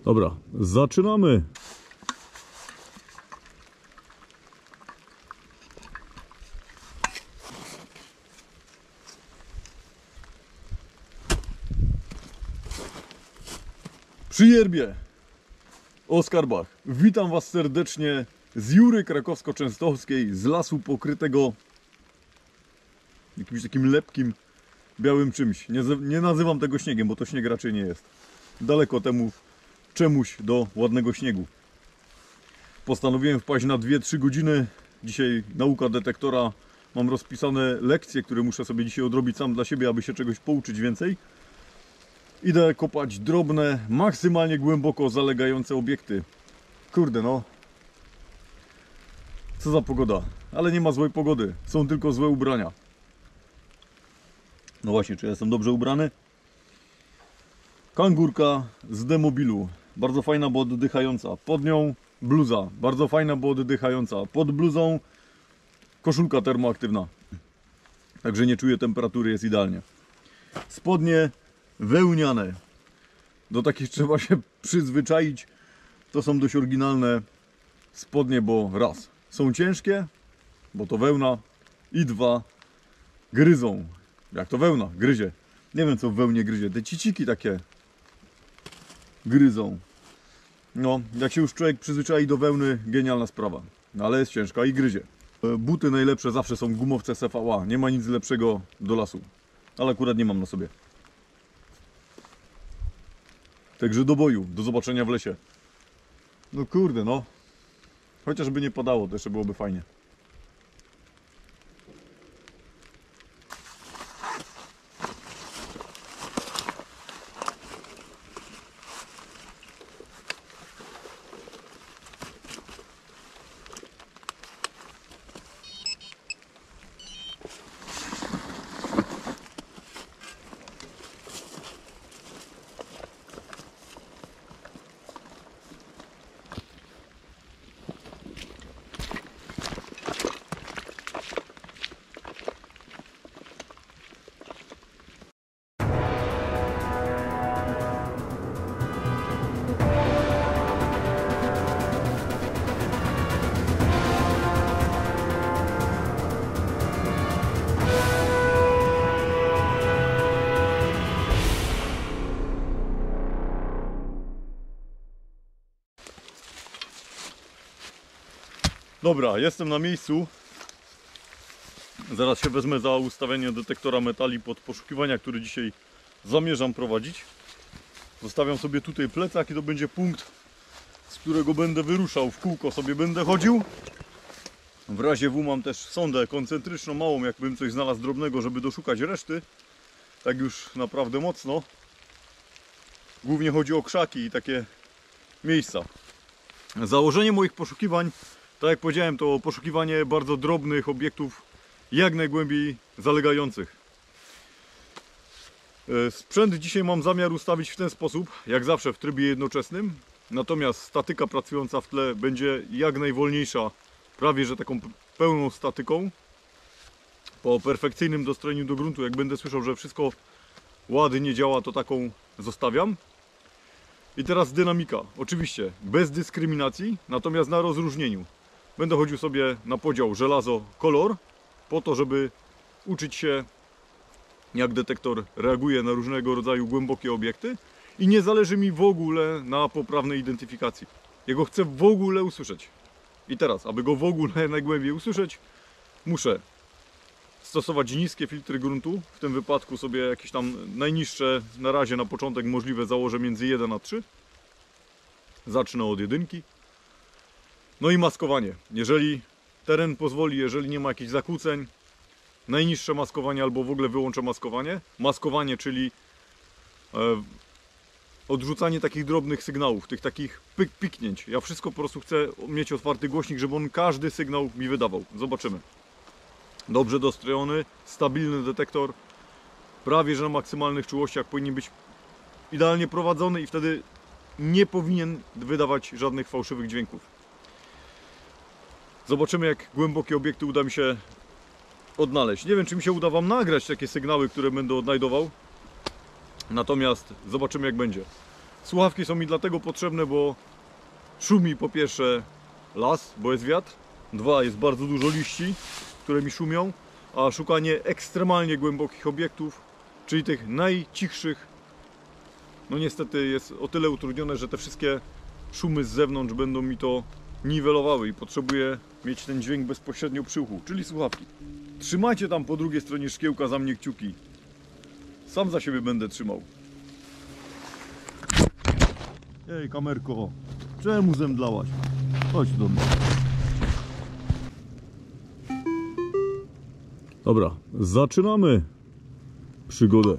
Dobra, zaczynamy. Przy Jerbie, Oskar Bach. Witam Was serdecznie z Jury Krakowsko-Częstochowskiej, z lasu pokrytego jakimś takim lepkim, białym czymś. Nie nazywam tego śniegiem, bo to śnieg raczej nie jest. Daleko temu czemuś do ładnego śniegu. Postanowiłem wpaść na 2-3 godziny. Dzisiaj nauka detektora. Mam rozpisane lekcje, które muszę sobie dzisiaj odrobić sam dla siebie, aby się czegoś pouczyć więcej. Idę kopać drobne, maksymalnie głęboko zalegające obiekty. Kurde no. Co za pogoda. Ale nie ma złej pogody. Są tylko złe ubrania. No właśnie, czy ja jestem dobrze ubrany? Kangurka z Demobilu. Bardzo fajna, bo oddychająca. Pod nią bluza. Bardzo fajna, bo oddychająca. Pod bluzą koszulka termoaktywna. Także nie czuję temperatury, jest idealnie. Spodnie wełniane. Do takich trzeba się przyzwyczaić. To są dość oryginalne spodnie, bo raz, są ciężkie, bo to wełna, i dwa, gryzą. Jak to wełna? Gryzie. Nie wiem, co w wełnie gryzie. Te ciciki takie gryzą. No, jak się już człowiek przyzwyczai do wełny, genialna sprawa. No, ale jest ciężka i gryzie. Buty najlepsze zawsze są gumowce CVA. Nie ma nic lepszego do lasu. Ale akurat nie mam na sobie. Także do boju. Do zobaczenia w lesie. No kurde, no. Chociażby nie padało, to jeszcze byłoby fajnie. Dobra, jestem na miejscu. Zaraz się wezmę za ustawienie detektora metali pod poszukiwania, który dzisiaj zamierzam prowadzić. Zostawiam sobie tutaj plecak i to będzie punkt, z którego będę wyruszał. W kółko sobie będę chodził. W razie W mam też sondę koncentryczną małą, jakbym coś znalazł drobnego, żeby doszukać reszty. Tak już naprawdę mocno. Głównie chodzi o krzaki i takie miejsca. Założenie moich poszukiwań, tak jak powiedziałem, to poszukiwanie bardzo drobnych obiektów, jak najgłębiej zalegających. Sprzęt dzisiaj mam zamiar ustawić w ten sposób, jak zawsze w trybie jednoczesnym. Natomiast statyka pracująca w tle będzie jak najwolniejsza, prawie że taką pełną statyką. Po perfekcyjnym dostrojeniu do gruntu, jak będę słyszał, że wszystko ładnie działa, to taką zostawiam. I teraz dynamika. Oczywiście bez dyskryminacji, natomiast na rozróżnieniu. Będę chodził sobie na podział żelazo-kolor, po to, żeby uczyć się, jak detektor reaguje na różnego rodzaju głębokie obiekty, i nie zależy mi w ogóle na poprawnej identyfikacji. Jego chcę w ogóle usłyszeć. I teraz, aby go w ogóle najgłębiej usłyszeć, muszę stosować niskie filtry gruntu. W tym wypadku sobie jakieś tam najniższe na razie na początek możliwe założę między 1 a 3. Zacznę od 1. No i maskowanie. Jeżeli teren pozwoli, jeżeli nie ma jakichś zakłóceń, najniższe maskowanie albo w ogóle wyłączę maskowanie. Maskowanie, czyli odrzucanie takich drobnych sygnałów, tych takich piknięć. Ja wszystko po prostu chcę mieć otwarty głośnik, żeby on każdy sygnał mi wydawał. Zobaczymy. Dobrze dostrojony, stabilny detektor. Prawie że na maksymalnych czułościach powinien być idealnie prowadzony i wtedy nie powinien wydawać żadnych fałszywych dźwięków. Zobaczymy, jak głębokie obiekty uda mi się odnaleźć. Nie wiem, czy mi się uda Wam nagrać takie sygnały, które będę odnajdował. Natomiast zobaczymy, jak będzie. Słuchawki są mi dlatego potrzebne, bo szumi po pierwsze las, bo jest wiatr. Dwa, jest bardzo dużo liści, które mi szumią. A szukanie ekstremalnie głębokich obiektów, czyli tych najcichszych, no niestety jest o tyle utrudnione, że te wszystkie szumy z zewnątrz będą mi to niwelowały i potrzebuję mieć ten dźwięk bezpośrednio przy uchu, czyli słuchawki. Trzymajcie tam po drugiej stronie szkiełka za mnie kciuki. Sam za siebie będę trzymał. Ej, kamerko, czemu zemdlałaś? Chodź do mnie. Dobra, zaczynamy przygodę.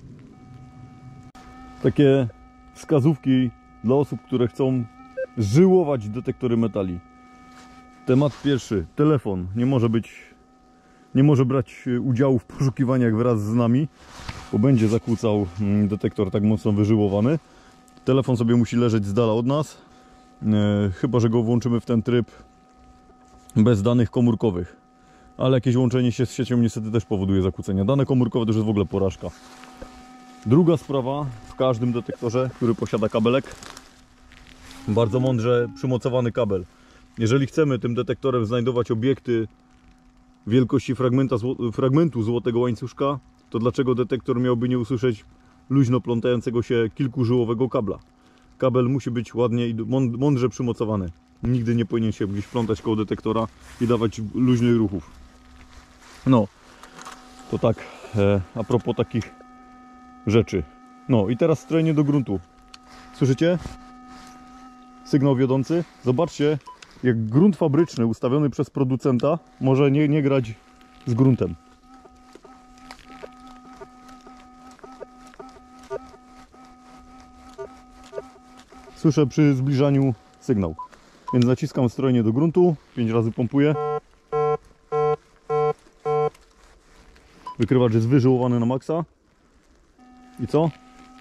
Takie wskazówki dla osób, które chcą żyłować detektory metali. Temat pierwszy. Telefon nie może brać udziału w poszukiwaniach wraz z nami, bo będzie zakłócał detektor tak mocno wyżyłowany. Telefon sobie musi leżeć z dala od nas, chyba że go włączymy w ten tryb bez danych komórkowych. Ale jakieś łączenie się z siecią niestety też powoduje zakłócenia. Dane komórkowe to już jest w ogóle porażka. Druga sprawa, w każdym detektorze, który posiada kabelek, bardzo mądrze przymocowany kabel. Jeżeli chcemy tym detektorem znajdować obiekty wielkości fragmentu złotego łańcuszka, to dlaczego detektor miałby nie usłyszeć luźno plątającego się kilkużyłowego kabla? Kabel musi być ładnie i mądrze przymocowany. Nigdy nie powinien się gdzieś plątać koło detektora i dawać luźnych ruchów. No, to tak a propos takich rzeczy. No i teraz strojenie do gruntu. Słyszycie? Sygnał wiodący. Zobaczcie, jak grunt fabryczny ustawiony przez producenta może nie grać z gruntem. Słyszę przy zbliżaniu sygnał. Więc naciskam strojenie do gruntu, 5 razy pompuję. Wykrywacz jest wyżyłowany na maksa. I co?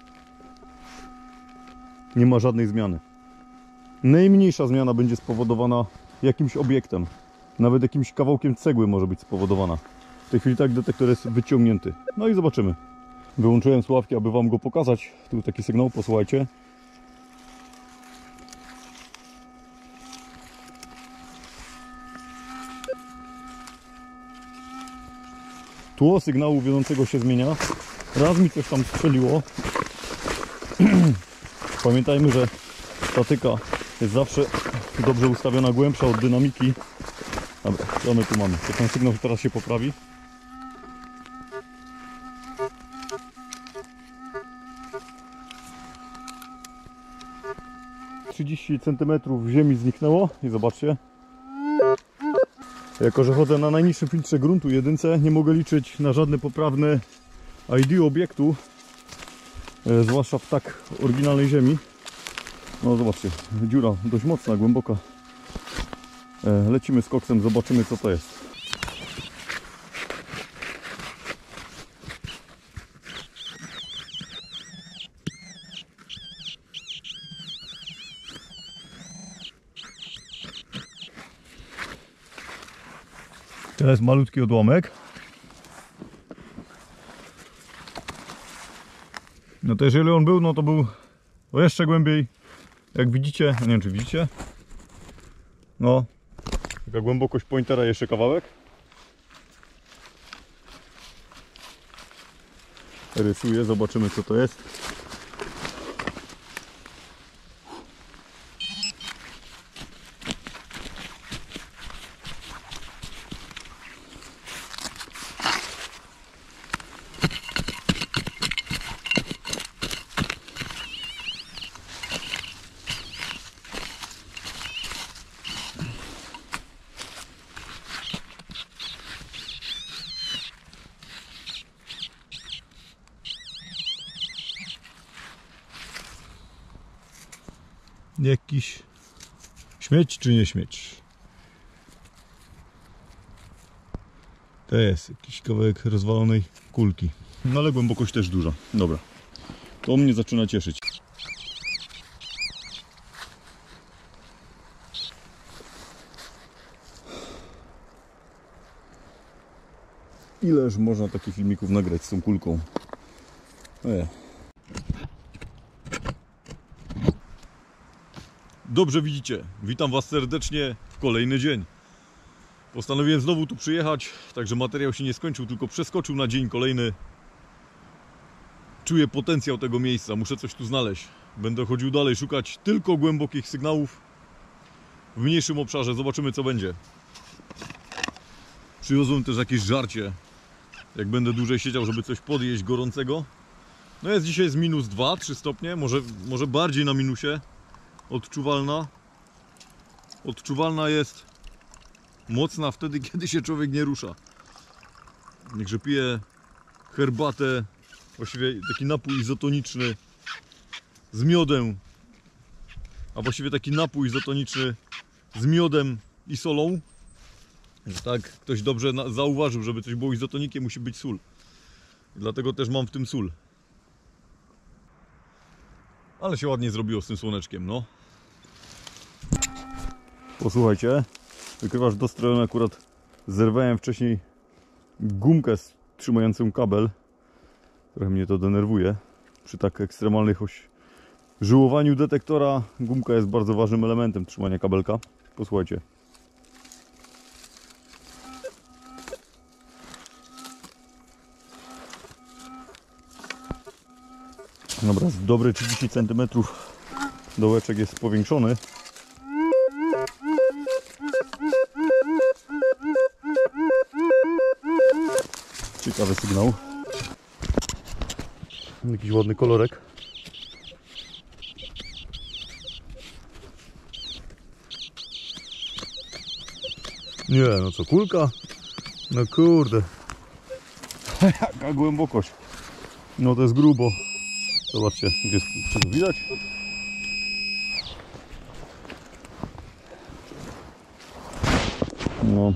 Nie ma żadnej zmiany. Najmniejsza zmiana będzie spowodowana jakimś obiektem. Nawet jakimś kawałkiem cegły może być spowodowana. W tej chwili tak detektor jest wyciągnięty. No i zobaczymy. Wyłączyłem słuchawki, aby wam go pokazać. Tu taki sygnał, posłuchajcie. Tło sygnału wiodącego się zmienia. Raz mi coś tam strzeliło. Pamiętajmy, że statyka jest zawsze dobrze ustawiona, głębsza od dynamiki. Dobra, co my tu mamy? To ten sygnał teraz się poprawi. ...30 cm ziemi zniknęło i zobaczcie. Jako że chodzę na najniższym filtrze gruntu jedynce, nie mogę liczyć na żadne poprawne ID obiektu, zwłaszcza w tak oryginalnej ziemi. No zobaczcie, dziura dość mocna, głęboka. Lecimy z koksem, zobaczymy co to jest. To jest malutki odłamek. No to jeżeli on był, no to był jeszcze głębiej. Jak widzicie, nie wiem czy widzicie. No, taka głębokość pointera, jeszcze kawałek. Rysuję, zobaczymy co to jest. Jakiś śmieć czy nie śmieć? To jest jakiś kawałek rozwalonej kulki. No ale głębokość też duża. Dobra. To mnie zaczyna cieszyć. Ileż można takich filmików nagrać z tą kulką? Dobrze widzicie, witam Was serdecznie w kolejny dzień. Postanowiłem znowu tu przyjechać, także materiał się nie skończył, tylko przeskoczył na dzień kolejny. Czuję potencjał tego miejsca, muszę coś tu znaleźć. Będę chodził dalej, szukać tylko głębokich sygnałów w mniejszym obszarze, zobaczymy co będzie. Przywiozłem też jakieś żarcie, jak będę dłużej siedział, żeby coś podjeść gorącego. No jest dzisiaj z minus 2-3 stopnie, może bardziej na minusie. Odczuwalna. Odczuwalna jest mocna wtedy, kiedy się człowiek nie rusza. Niechże pije herbatę, właściwie taki napój izotoniczny z miodem, a właściwie taki napój izotoniczny z miodem i solą. Tak, ktoś dobrze zauważył, żeby coś było izotonikiem, musi być sól. I dlatego też mam w tym sól. Ale się ładnie zrobiło z tym słoneczkiem, no. Posłuchajcie, wykrywacz dostrojony, akurat zerwałem wcześniej gumkę trzymającą kabel. Trochę mnie to denerwuje. Przy tak ekstremalnych żyłowaniu detektora gumka jest bardzo ważnym elementem trzymania kabelka. Posłuchajcie. Dobra, z dobre 30 cm dołeczek jest powiększony. Ciekawy sygnał. Jakiś ładny kolorek. Nie, no co, kulka? No kurde. Jaka głębokość. No to jest grubo. Zobaczcie, gdzie czy to widać? No.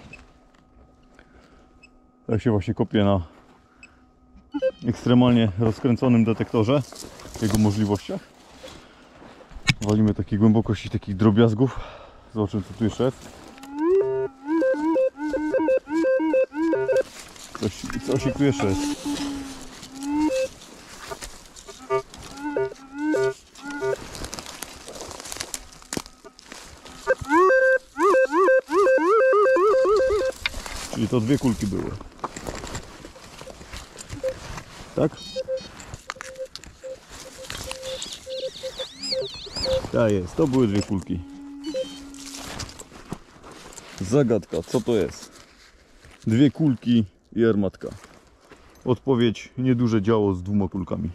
Tak się właśnie kopie na ekstremalnie rozkręconym detektorze, jego możliwościach. Walimy takiej głębokości, takich drobiazgów. Zobaczymy co tu jeszcze jest. Coś tu jeszcze jest. Czyli to dwie kulki były. Tak? Tak jest, to były dwie kulki. Zagadka, co to jest? Dwie kulki i armatka. Odpowiedź: nieduże działo z dwoma kulkami.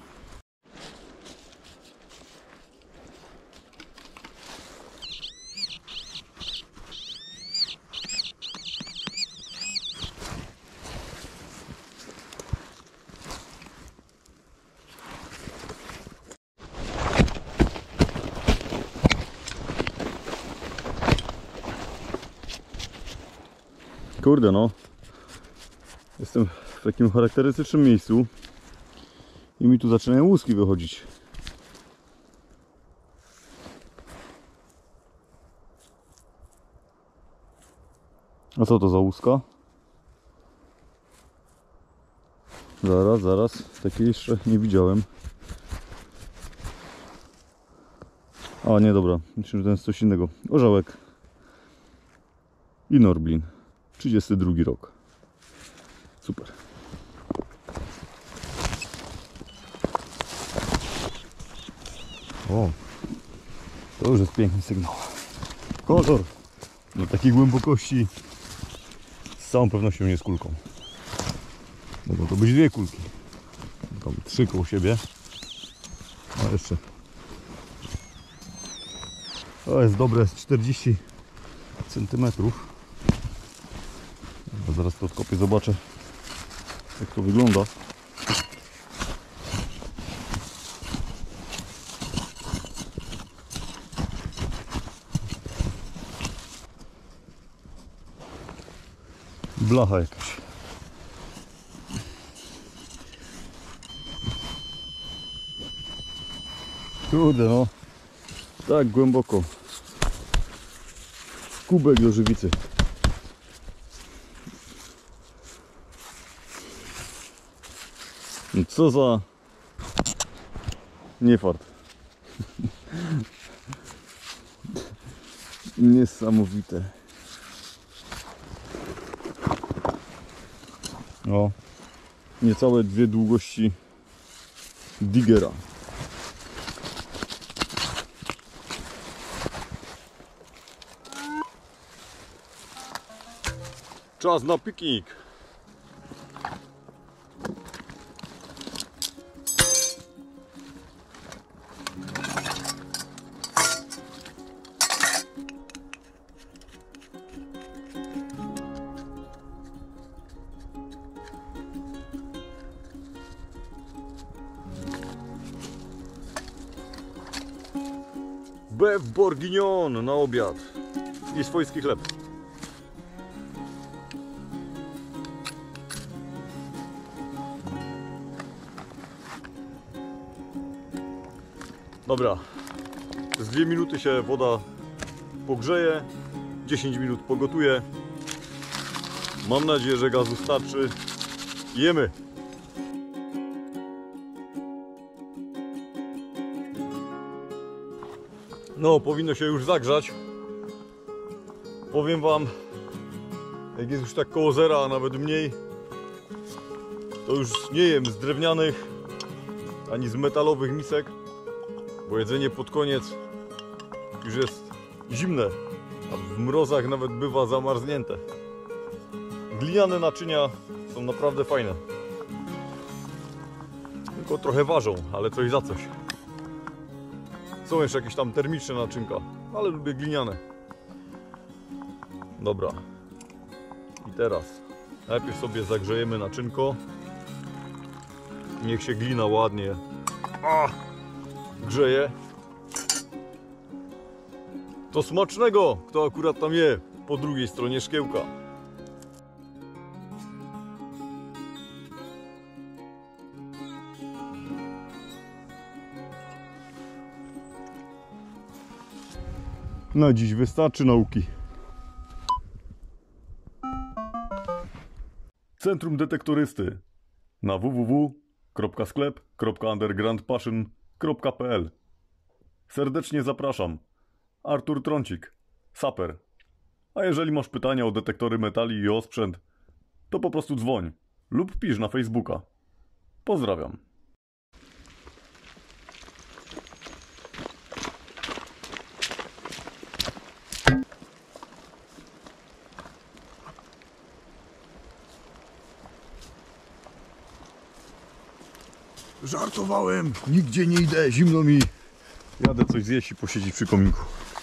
Kurde no, jestem w takim charakterystycznym miejscu i mi tu zaczynają łuski wychodzić. A co to za łuska? Zaraz, takiej jeszcze nie widziałem. A nie, dobra, myślę, że to jest coś innego. Orzełek i Norblin. 32 rok. Super. O, to już jest piękny sygnał. Kolor na takiej głębokości z całą pewnością nie z kulką. Mogą to być dwie kulki. Tam trzy koło siebie. A jeszcze. To jest dobre 40 cm. Zaraz to odkopię, zobaczę jak to wygląda. Blacha jakaś. Kurde no, tak głęboko. Kubek do żywicy. Co za niefart. Niesamowite. O, niecałe 2 długości Diggera. Czas na piknik. Beef bourguignon na obiad i swojski chleb. Dobra, z 2 minuty się woda pogrzeje, 10 minut pogotuje. Mam nadzieję, że gazu starczy. Jemy! No, powinno się już zagrzać. Powiem wam, jak jest już tak koło zera, a nawet mniej, to już nie jem z drewnianych ani z metalowych misek, bo jedzenie pod koniec już jest zimne, a w mrozach nawet bywa zamarznięte. Gliniane naczynia są naprawdę fajne. Tylko trochę ważą, ale coś za coś. Są jeszcze jakieś tam termiczne naczynka, ale lubię gliniane. Dobra. I teraz najpierw sobie zagrzejemy naczynko. Niech się glina ładnie grzeje. To smacznego, kto akurat tam je po drugiej stronie szkiełka. Na dziś wystarczy nauki. Centrum Detektorysty na www.sklep.undergroundpassion.pl. Serdecznie zapraszam. Artur Trącik, saper. A jeżeli masz pytania o detektory metali i o sprzęt, to po prostu dzwoń lub pisz na Facebooka. Pozdrawiam. Żartowałem, nigdzie nie idę, zimno mi. Jadę coś zjeść i posiedzieć przy kominku.